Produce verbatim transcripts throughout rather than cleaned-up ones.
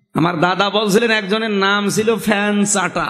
আমার দাদা বলছিলেন একজনের নাম ছিল ফ্যান চাটা,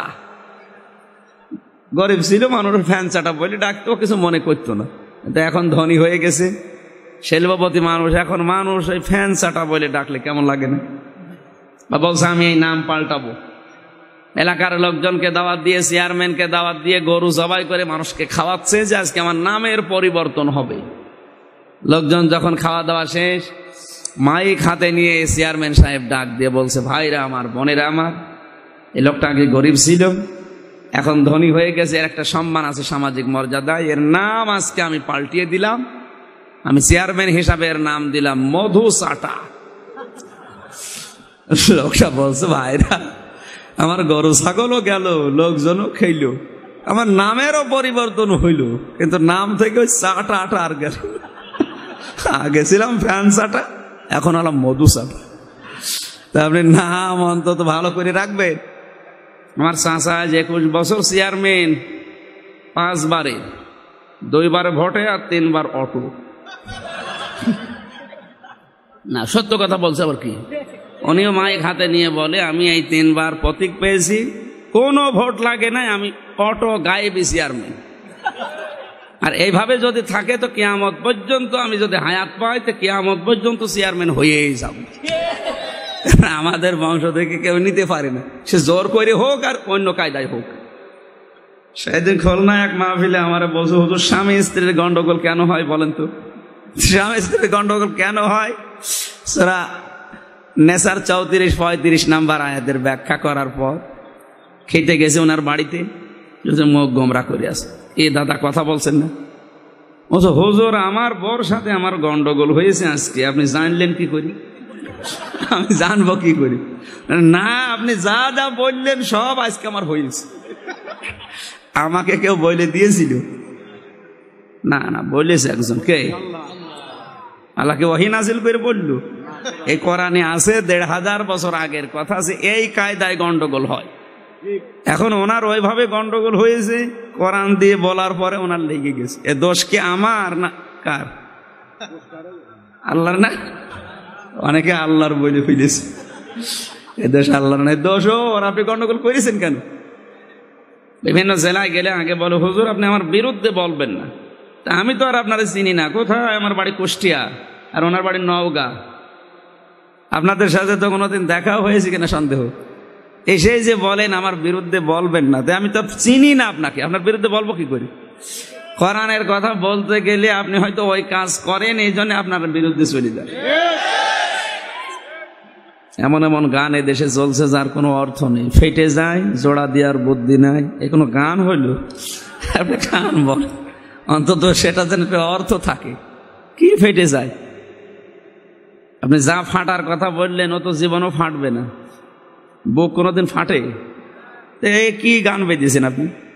গরিব ছিল মানুষ, ফ্যান চাটা বলে ডাকতো, কিছু মনে করতো না। কিন্তু এখন ধনী হয়ে গেছে, শিল্পপতি মানুষ, এখন মানুষ ওই ফ্যান চাটা বলে ডাকলে কেমন লাগে না? বা বলছে আমি এই নাম পাল্টাবো। এলাকার লোকজনকে দাওয়াত দিয়ে, চেয়ারম্যানকে দাওয়াত দিয়ে গরু জবাই করে মানুষকে খাওয়াচ্ছে যে আজকে আমার নামের পরিবর্তন হবে। লোকজন যখন খাওয়া দাওয়া শেষ, মাইক হাতে নিয়ে চেয়ারম্যান সাহেব ডাক দিয়ে বলছে, ভাইরা আমার, বোনেরা আমার, এই লোকটা আগে গরিব ছিল, এখন ধনী হয়ে গেছে, এর একটা সম্মান আছে, সামাজিক মর্যাদা, এর নাম আজকে আমি পাল্টিয়ে দিলাম, আমি চেয়ারম্যান হিসাবে এর নাম দিলাম মধু চাটা। লোকটা বলছে, ভাইরা আমার গরু ছাগলও গেল, লোকজনও খেইল, আমার নামেরও পরিবর্তন হইল, কিন্তু নাম থেকে ওই চাটা আটা আর গেল। আগে ছিলাম ফ্যান চাটা, এখন হলাম মধু চাটা। তা আপনি নাম অন্তত ভালো করে রাখবেন। আমার চাচা আজ একুশ বছর চেয়ারম্যান, পাঁচবারে, দুইবার ভোটে আর তিনবার অটো। না, সত্য কথা বলছে। আবার কি, উনিও মাইক হাতে নিয়ে বলে, আমি এই তিনবার প্রতীক পেয়েছি, কোনো ভোট লাগে নাই, আমি অটো গায়েবী চেয়ারম্যান। আর এইভাবে যদি থাকে তো কিয়ামত পর্যন্ত, আমি যদি হায়াত পাই তো কিয়ামত পর্যন্ত চেয়ারম্যান হয়েই যাব। আমাদের বংশ থেকে কেউ নিতে পারে না, সে জোর করে হোক আর অন্য কায়দায় হোক। সেদিন খুলনা এক মাহফিলে আমার বলছে, হুজুর স্বামী স্ত্রীর গন্ডগোল কেন হয় বলেন তো? স্বামী স্ত্রীর গন্ডগোল কেন হয়? সেটা নেশার চৌত্রিশ পঁয়ত্রিশ নাম্বার আয়াতের ব্যাখ্যা করার পর খেতে গেছে ওনার বাড়িতে, মুখ গোমরা করে আসে, এ দাদা কথা বলছেন না? বলছে, হুজুর আমার বর সাথে আমার গন্ডগোল হয়েছে আজকে, আপনি জানলেন কি করি? আমি জানবো কি করি? না, আপনি যা যা বললেন সব আজকে আমার হয়েছে। আমাকে কেউ বলে দিয়েছিল? না না, বলেছে একজন। কে? আল্লাহকে ওহী নাযিল করে বলল। এই কোরআনে আছে, দেড় হাজার বছর আগের কথা আছে, এই কায়দায় গন্ডগোল হয়। এখন ওনার ওইভাবে গন্ডগোল হয়েছে, কোরআন দিয়ে বলার পরে ওনার লেগে গেছে। এ দোষ কি আমার না কার? আল্লাহর না? অনেকে আল্লাহর বলে ফেলেছে, এ দোষ আল্লাহর না, দোষও ওর। আপনি গন্ডগোল করেছেন কেন? বিভিন্ন জেলায় গেলে আগে বলো, হুজুর আপনি আমার বিরুদ্ধে বলবেন না। তা আমি তো আর আপনারা চিনি না, কোথায়? আমার বাড়ি কুষ্টিয়া আর ওনার বাড়ি নওগাঁ। আপনাদের সাথে তো কোনোদিন দেখাও হয়েছে কিনা সন্দেহ। এসে যে বলেন আমার বিরুদ্ধে বলবেন না, তাই আমি তো চিনি না আপনাকে, আপনার বিরুদ্ধে বলবো কি করে? কোরআনের কথা বলতে গেলে আপনি হয়তো ওই কাজ করেন, এই জন্য আপনার বিরুদ্ধে চলে যায়। এমন এমন গান এ দেশে চলছে যার কোনো অর্থ নেই, ফেটে যায়, জোড়া দেওয়ার বুদ্ধি নাই। এ কোনো গান হইল? আপনি গান বল, অন্তত সেটা যেন অর্থ থাকে। কি ফেটে যায়? আপনি যা ফাটার কথা বললেন ও তো জীবনও ফাটবে না। বুক কোনোদিন ফাটে? কি গান বেঁধেছেন আপনি?